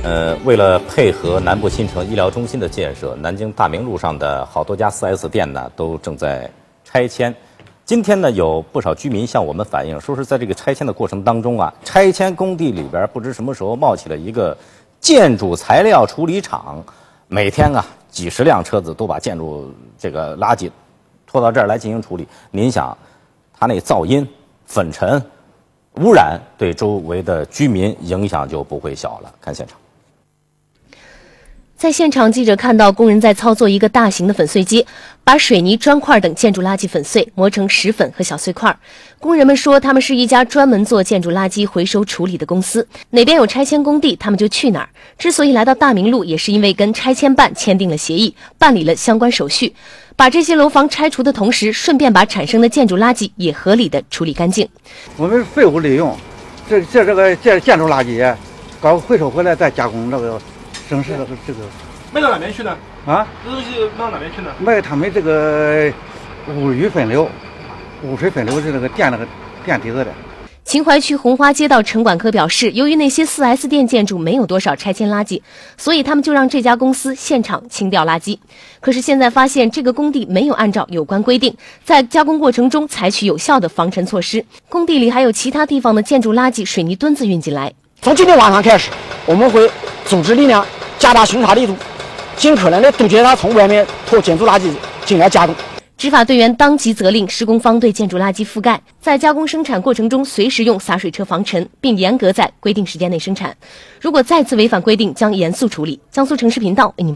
为了配合南部新城医疗中心的建设，南京大明路上的好多家 4S 店呢都正在拆迁。今天呢，有不少居民向我们反映，说是在这个拆迁的过程当中啊，拆迁工地里边不知什么时候冒起了一个建筑材料处理厂，每天啊几十辆车子都把建筑这个垃圾拖到这儿来进行处理。您想，它那噪音、粉尘、污染对周围的居民影响就不会小了。看现场。 在现场，记者看到工人在操作一个大型的粉碎机，把水泥、砖块等建筑垃圾粉碎，磨成石粉和小碎块。工人们说，他们是一家专门做建筑垃圾回收处理的公司，哪边有拆迁工地，他们就去哪儿。之所以来到大明路，也是因为跟拆迁办签订了协议，办理了相关手续，把这些楼房拆除的同时，顺便把产生的建筑垃圾也合理的处理干净。 我们废物利用，这个建筑垃圾，搞回收回来再加工，这个省事了这个。 卖到哪边去呢？ 啊， 这东西卖到哪边去呢？ 卖他们这个污雨分流、污水分流是那个电梯子的。 秦淮区红花街道城管科表示，由于那些 4S 店建筑没有多少拆迁垃圾，所以他们就让这家公司现场清掉垃圾。可是现在发现，这个工地没有按照有关规定，在加工过程中采取有效的防尘措施，工地里还有其他地方的建筑垃圾水泥墩子运进来。 从今天晚上开始，我们会组织力量，加大巡查力度，尽可能的杜绝他从外面拖建筑垃圾进来加工。 执法队员当即责令施工方对建筑垃圾覆盖，在加工生产过程中随时用洒水车防尘，并严格在规定时间内生产。如果再次违反规定，将严肃处理。江苏城市频道为您。